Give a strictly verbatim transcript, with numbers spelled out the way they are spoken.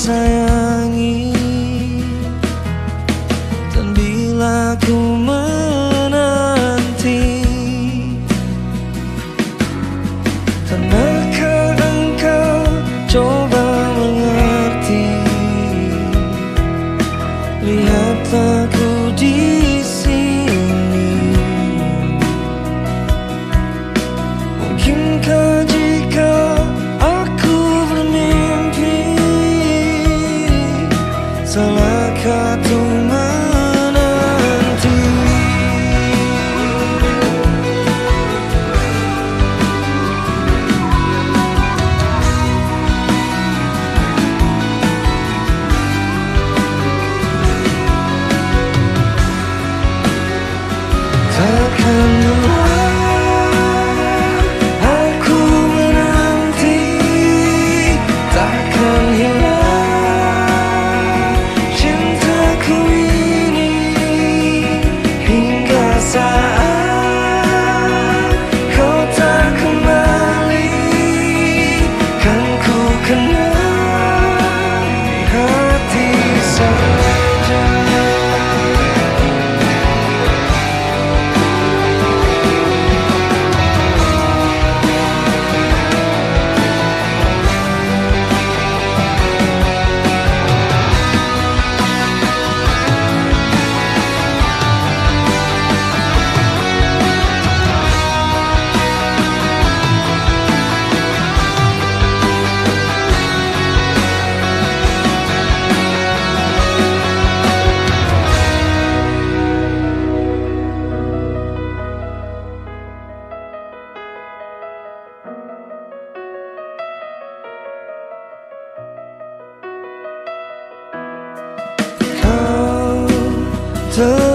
sayangi. Dan bila ku menanti, pernahkah engkau coba mengerti? Lihatlah ku di sini. Mungkinkah jika aku bermimpi, salahkah tuh menanti? Takkan lelah aku menanti, takkan hilang cintaku ini, hingga saat kau tak kembali, kan ku kenang di hati saja. Kau